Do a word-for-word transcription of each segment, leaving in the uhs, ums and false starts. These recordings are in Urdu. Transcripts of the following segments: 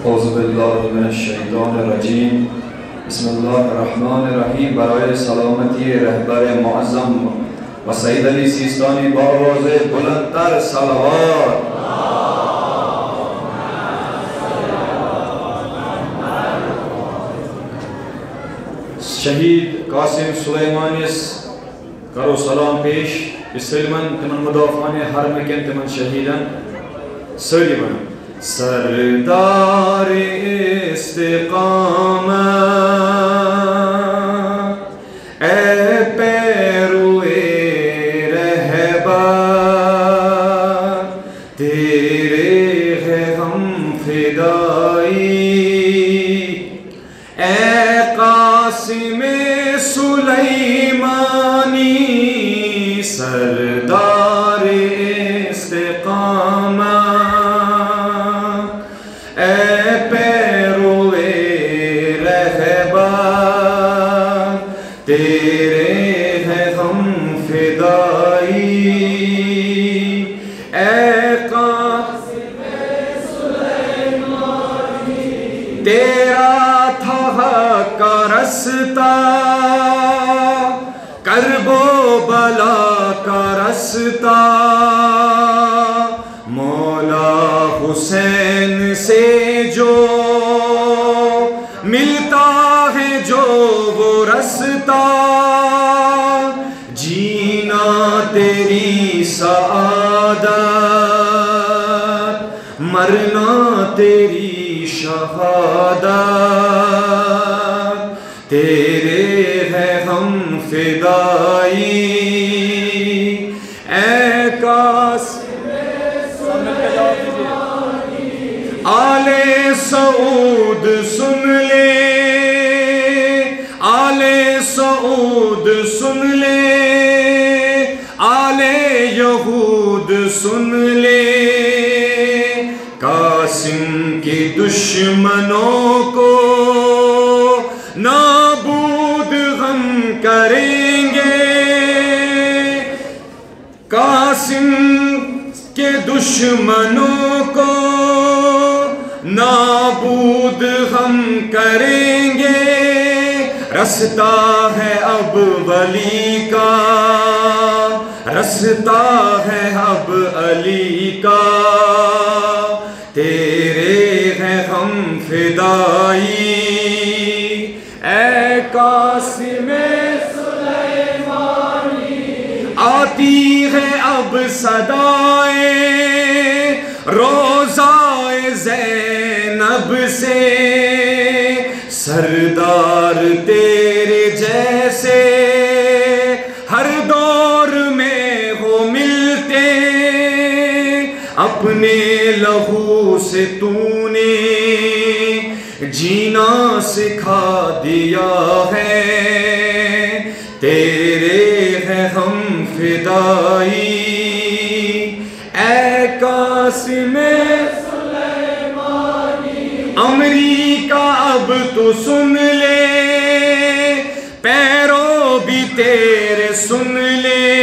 اعوذ باللہ من الشیطان الرجیم بسم اللہ الرحمن الرحیم. برائے سلامتی رہبر معظم و سید علی سیستانی بآواز بلندتر صلوات. شہید قاسم سلیمانیس کرو سلام پیش. سلمان تمن مدافعان حرمکن تمن شہیدن سری بنا. سردار استقامت اے پیروئے رہبر تیرے ہے ہم فدائی. اے قاسم سلیمانی سردار استقامت اے پیروئے رہبر تیرے ہے ہم فدائی. اے قاسم سلیمانی تیرا تھا حق کا رستہ کرب و بلا کا رستہ. مولا حسین سے جو ملتا ہے جو وہ رستہ جینا تیری سعادت مرنا تیری شہادت. تیرے ہے ہم فدائی. اے قاسم آل سعود سن لے آل سعود سن لے آل یہود سن لے. قاسم کے دشمنوں کو نابود ہم کریں گے. قاسم کے دشمنوں کو نابود ہم کریں گے. رستہ ہے اب ولی کا رستہ ہے اب علی کا. تیرے ہیں ہم فدائی. اے قاسم سلیمانی آتی ہے اب صدائے روضہ زینب سے. سردار تیرے جیسے ہر دور میں ہو ملتے. اپنے لہو سے تو نے جینا سکھا دیا ہے. تیرے ہے ہم فدائی. اے قاسم سلیمانی امریکہ اب تو سن لے پیرو بھی تیرے سن لے.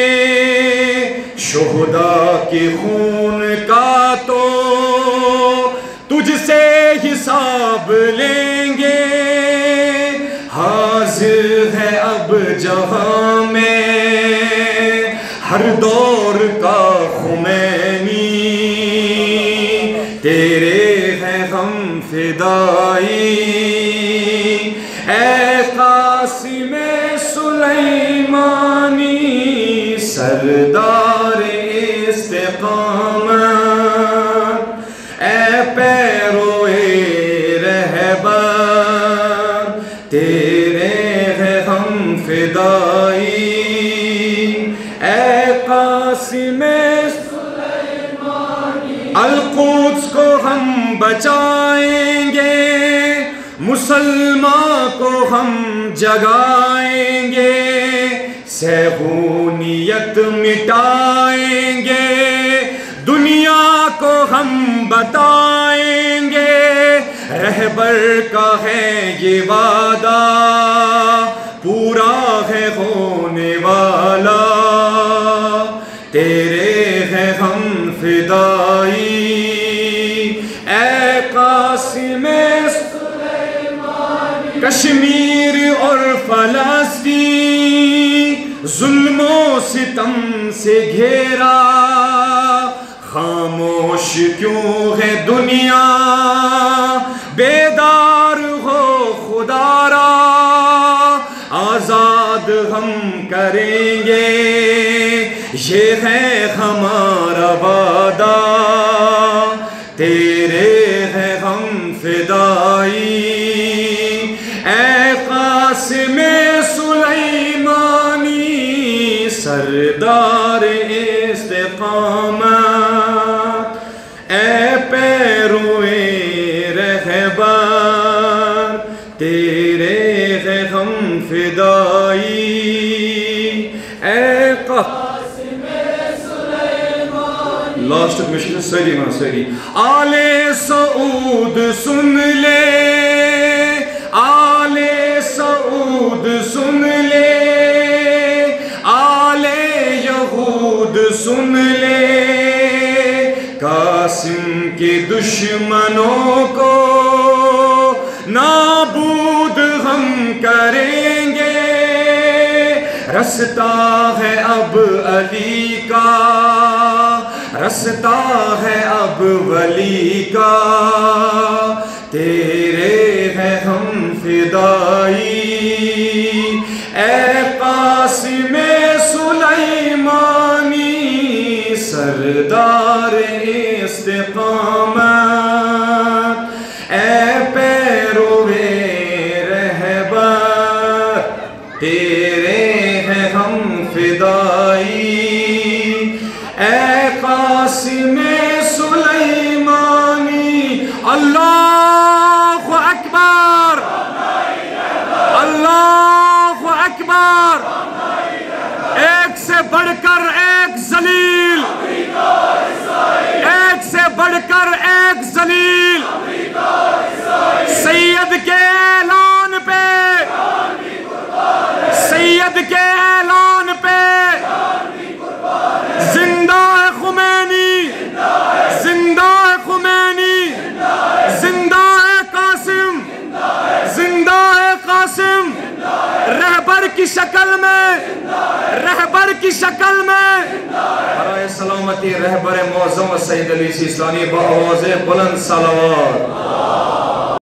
شہداء کے خون کا تو تجھ سے حساب لیں گے. حاضر ہے اب جہاں میں ہر دور کا خمینی. تیرے ہیں ہم فدائی. اے قاسم سلیمانی سردار استقامت اے پیروئے رہبر تیرے ہے ہم فدائی. اے قاسم سلیمانی القدس کو ہم بچائیں گے مسلمان کو ہم جگائیں گے. صہیونیت مٹائیں گے دنیا کو ہم بتائیں گے. رہبر کا ہے یہ وعدہ پورا ہے ہونے والا. تیرے ہے ہم فدائی. اے قاسم قاسم کشمیر اور فلسطین ظلم و ستم سے گھیرا، خاموش کیوں ہے دنیا، بیدار ہو خدا را، آزاد ہم کریں گے، یہ ہے ہمارا وعدہ، تیرے ہے ہم فدائی، اے قاسم سلیمانی سردار استقامت، اے پیروے رہبر تیرے ہے ہم فدائی، اے قاسم سلیمانی لاسٹ مشکل سری نا سری آل سعود سن لے، آل سعود سن لے، آل یہود سن لے، قاسم کے دشمنوں کو نابود ہم کریں گے، رستہ ہے اب علی کا، رستہ ہے اب ولی کا، تیرے ہے ہم فدائی، اے قاسم سلیمانی سردار استقامت، اے پیروے رہبر تیرے ہے ہم فدائی، اے قاسم سلیمانی۔ اللہ اکبر، اللہ اکبر، ایک سے بڑھ کر ایک ذلیل، ایک سے بڑھ کر ایک ذلیل، سید کے اعلان پہ، سید کے اعلان پہ زندہ ہے خمینی، زندہ ہے خمینی، زندہ ہے قاسم، زندہ ہے قاسم، رہبر کی شکل میں، رہبر کی شکل میں، برائے سلامتی رہبر معظم سید علی سیستانی با آواز بلند صلوات۔